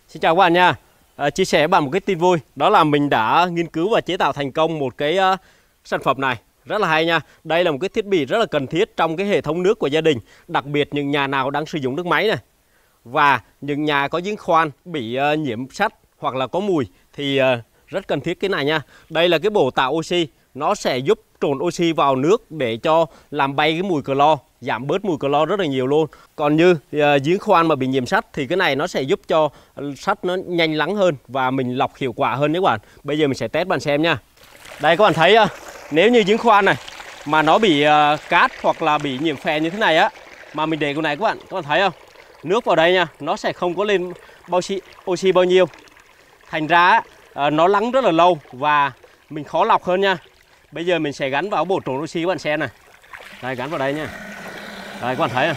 Xin chào các bạn nha. Chia sẻ với bạn một cái tin vui. Đó là mình đã nghiên cứu và chế tạo thành công một cái sản phẩm này. Rất là hay nha. Đây là một cái thiết bị rất là cần thiết trong cái hệ thống nước của gia đình. Đặc biệt những nhà nào đang sử dụng nước máy này. Và những nhà có giếng khoan bị nhiễm sắt hoặc là có mùi thì rất cần thiết cái này nha. Đây là cái bộ tạo oxy. Nó sẽ giúp trộn oxy vào nước để cho làm bay cái mùi clo, giảm bớt mùi clo rất là nhiều luôn. Còn như giếng khoan mà bị nhiễm sắt thì cái này nó sẽ giúp cho sắt nó nhanh lắng hơn và mình lọc hiệu quả hơn nhé các bạn. Bây giờ mình sẽ test bạn xem nha. Đây các bạn thấy nếu như giếng khoan này mà nó bị cát hoặc là bị nhiễm phèn như thế này á, mà mình để cái này các bạn thấy không? Nước vào đây nha, nó sẽ không có lên oxy bao nhiêu. Thành ra nó lắng rất là lâu và mình khó lọc hơn nha. Bây giờ mình sẽ gắn vào bộ trộn oxy các bạn xem này. Đây, gắn vào đây nha. Đây các bạn thấy này.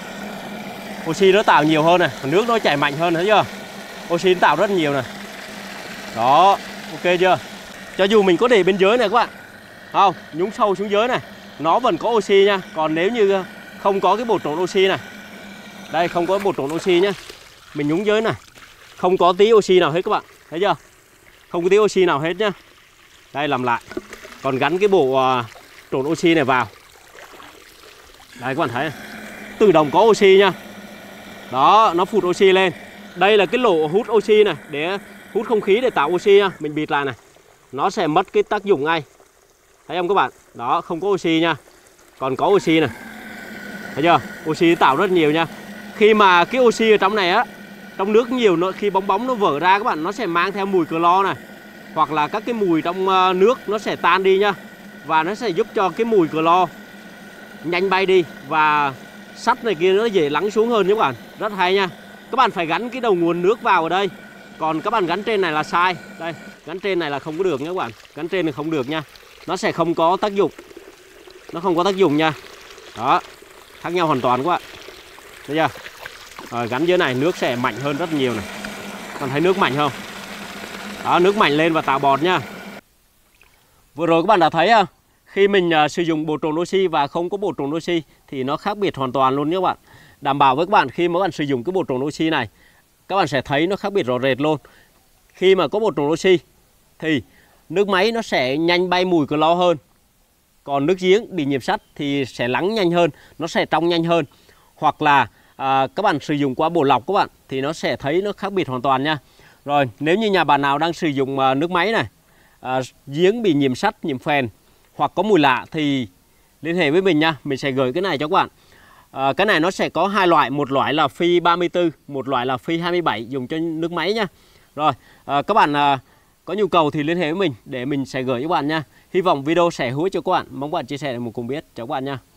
Oxy nó tạo nhiều hơn này, nước nó chảy mạnh hơn, thấy chưa? Oxy nó tạo rất nhiều này. Đó, ok chưa? Cho dù mình có để bên dưới này các bạn, không, nhúng sâu xuống dưới này, nó vẫn có oxy nha. Còn nếu như không có cái bộ trộn oxy này, đây không có bộ trộn oxy nhá, mình nhúng dưới này, không có tí oxy nào hết các bạn, thấy chưa? Không có tí oxy nào hết nhá. Đây làm lại. Còn gắn cái bộ trộn oxy này vào. Đây các bạn thấy, tự động có oxy nha. Đó, nó phụt oxy lên. Đây là cái lỗ hút oxy này, để hút không khí để tạo oxy nha. Mình bịt lại này, nó sẽ mất cái tác dụng ngay. Thấy không các bạn? Đó, không có oxy nha. Còn có oxy này, thấy chưa? Oxy tạo rất nhiều nha. Khi mà cái oxy ở trong này á, trong nước nhiều, khi bong bóng nó vỡ ra các bạn, nó sẽ mang theo mùi clo này, hoặc là các cái mùi trong nước nó sẽ tan đi nha. Và nó sẽ giúp cho cái mùi clo nhanh bay đi và sắt này kia nó dễ lắng xuống hơn nhé các bạn. Rất hay nha. Các bạn phải gắn cái đầu nguồn nước vào ở đây. Còn các bạn gắn trên này là sai. Đây, gắn trên này là không có được nha các bạn. Gắn trên này không được nha. Nó sẽ không có tác dụng. Nó không có tác dụng nha. Đó, khác nhau hoàn toàn các bạn. Thấy chưa? Rồi, gắn dưới này nước sẽ mạnh hơn rất nhiều này. Bạn thấy nước mạnh không? Đó, nước mạnh lên và tạo bọt nha. Vừa rồi các bạn đã thấy khi mình sử dụng bộ trộn oxy và không có bộ trộn oxy thì nó khác biệt hoàn toàn luôn nhé các bạn. Đảm bảo với các bạn, khi mà các bạn sử dụng cái bộ trộn oxy này, các bạn sẽ thấy nó khác biệt rõ rệt luôn. Khi mà có bộ trộn oxy thì nước máy nó sẽ nhanh bay mùi clo hơn. Còn nước giếng bị nhiễm sắt thì sẽ lắng nhanh hơn, nó sẽ trong nhanh hơn. Hoặc là các bạn sử dụng qua bộ lọc các bạn thì nó sẽ thấy nó khác biệt hoàn toàn nha. Rồi, nếu như nhà bạn nào đang sử dụng nước máy này, giếng bị nhiễm sắt, nhiễm phèn hoặc có mùi lạ thì liên hệ với mình nha. Mình sẽ gửi cái này cho các bạn. Cái này nó sẽ có hai loại, một loại là phi 34, một loại là phi 27 dùng cho nước máy nha. Rồi, các bạn có nhu cầu thì liên hệ với mình để mình sẽ gửi cho các bạn nha. Hy vọng video sẽ hữu ích cho các bạn. Mong các bạn chia sẻ để mình cùng biết. Chào các bạn nha.